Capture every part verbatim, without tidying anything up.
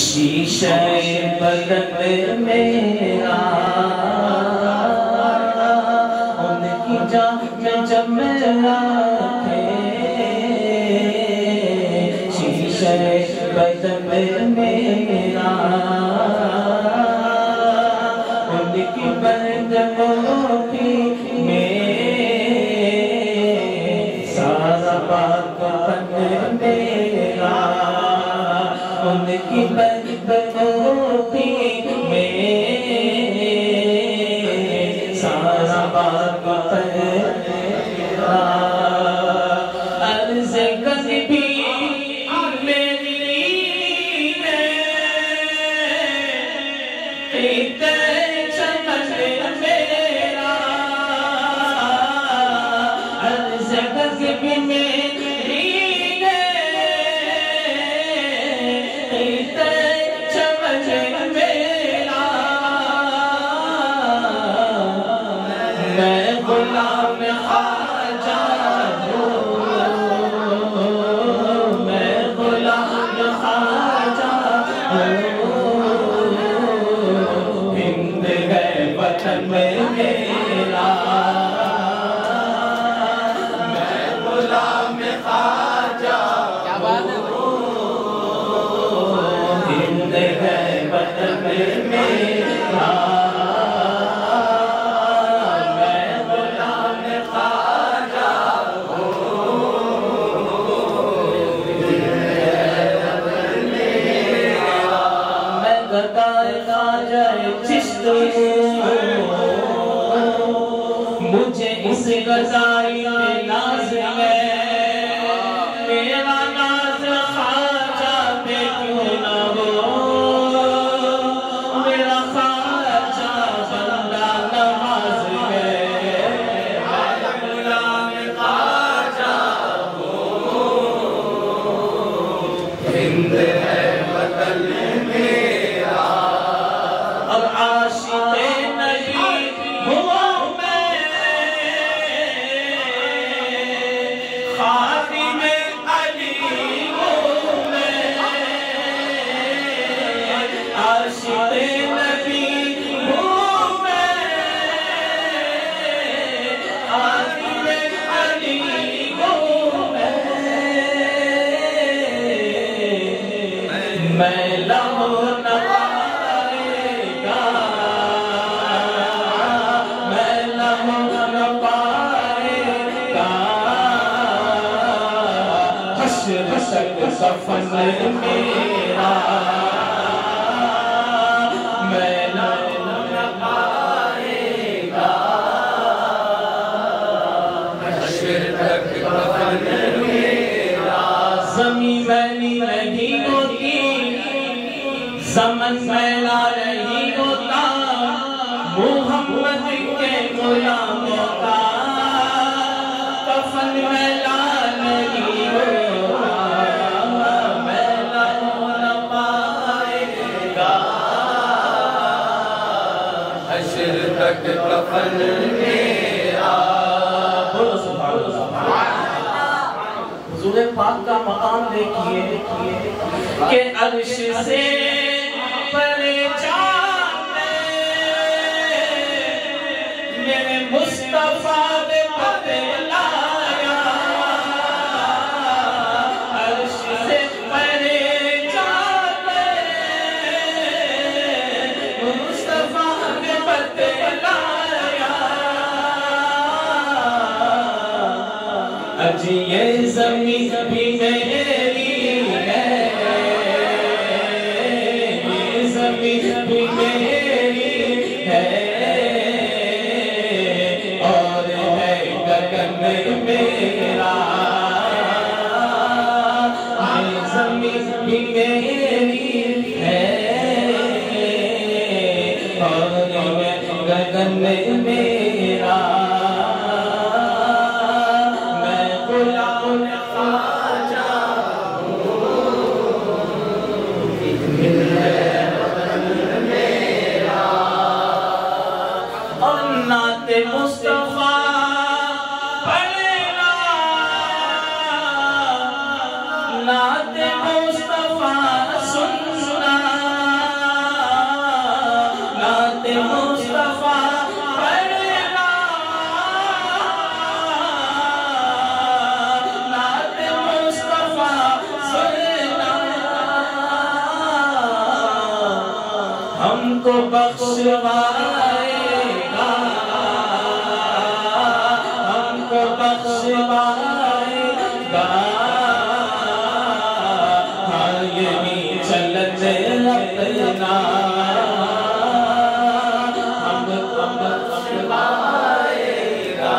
शीशे बदन मेरा उनकी जान जब मेरा शीशे बदन मेरा उनकी बदनों में सारा पागलपन मेरा उनकी बदनों में सारा पागलपन मेरा अर्ज़ कभी भी मुझे इस गज़ाई में नाज़ है मेरा नाज़ ख्वाजा पे क्यों ना हो मेरा ख्वाजा बंदा नवाज़ है गुलाम ख्वाजा हो हिंद है वतन मेरा अब आशिक़े नबी हुआ सफन मेरा मैं न पाएगा हश्र तक कफन मेरा ज़मीन मैली नहीं होती ज़मन मैला नहीं होता मुहम्मद के गुलामों का कफन मैला नहीं होता तक कफन मेरा बोलो सुभान अल्लाह। हुज़ूर पाक का मकाम देखिए कि अर्श से परे जाने मेरे मुस्तफा ने बतलाया अर्श से परे जाने मुस्तफा ने बतलाया अज ये ज़मीन भी मेरी है ये ज़मीन भी मेरी है और है गगन मेरा ये ज़मीन भी मेरी है और है गगन मेरा मुस्तफा पढ़ेगा नाते मुस्तफा सुनना हमको बख्शवाएगा, हमको बख्शवाएगा। हाँ यही चलन अपना हमको बख्शवाएगा।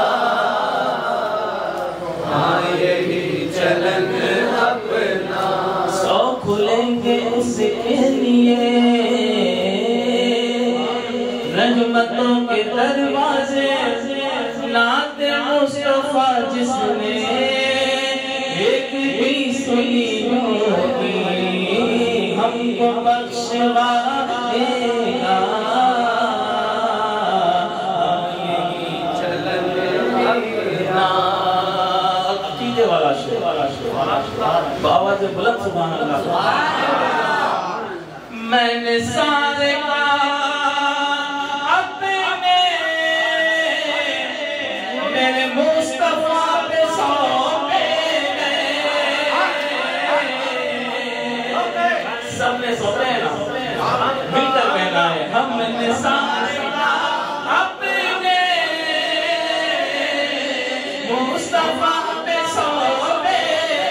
हाँ यही चलन अपना। सौ खुलेंगे उसके लिए रहमतों के दरवाजे, नाते मुस्तफा जिसने एक भी सुनी होगी, हमको बख्शवाएगा। चलन अपना। अकीदे वाला शेर, आवाज़ बुलंद सुभान अल्लाह। मैंने सारे मुस्तफा पे सौंपे सबने सौंपे ना, मिलकर कहना है हमने सारे अपने मुस्तफा पे सौंपे।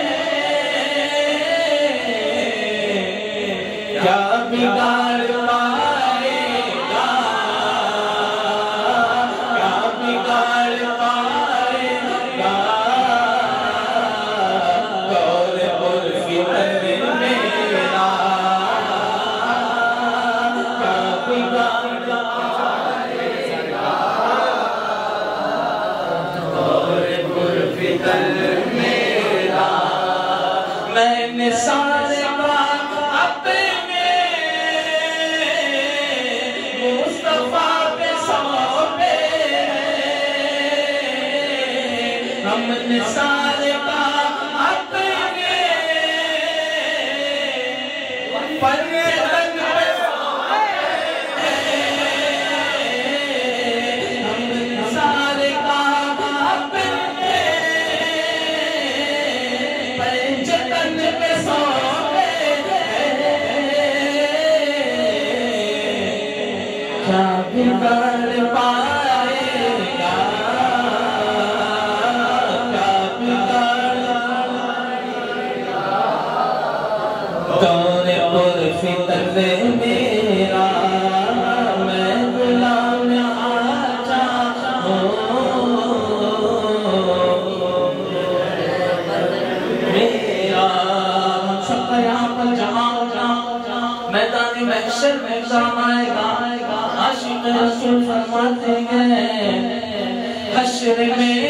क्या बिगाड़ पाएगा, क्या बिगाड़ पाएगा दौर और फितन मेरा, क्या बिगाड़ पाएगा दौर और फितन मेरा। मैंने सारे हमने सारे का अपने पंचतन पे हमने सारे का अपने पंचतन पे सौंपे। क्या बिगाड़ पाएगा, दौरे और फितन मेरा। मैं गुलाम आजा हूँ मेरा। सबका यहाँ पर जमा हो जाओ, मैदान महशर में काम आएगा। आशिक रसूल फरमाते हैं हश्र में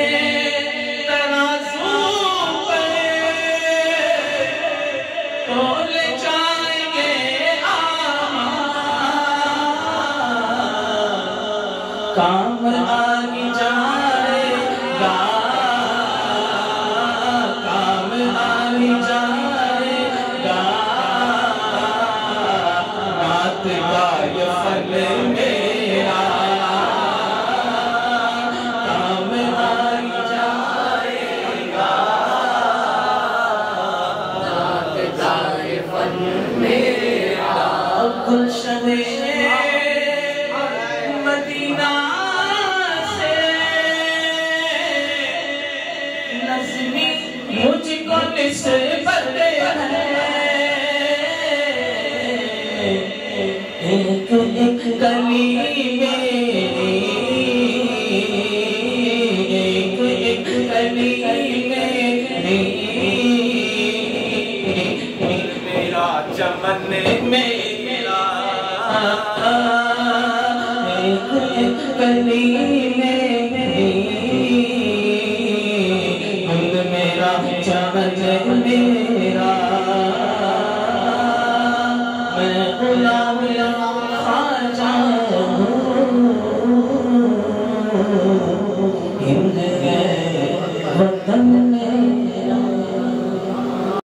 काम आगे जाएगा, काम आगे जाएगा। नात का ये फल मेरा, काम आगे जाएगा। नात का ये फल मेरा। गुलशन मदीना से नज़्मी मुझको निस्बत है। एक एक गली में, एक एक गली में मेरा चमन मेरा, एक एक गली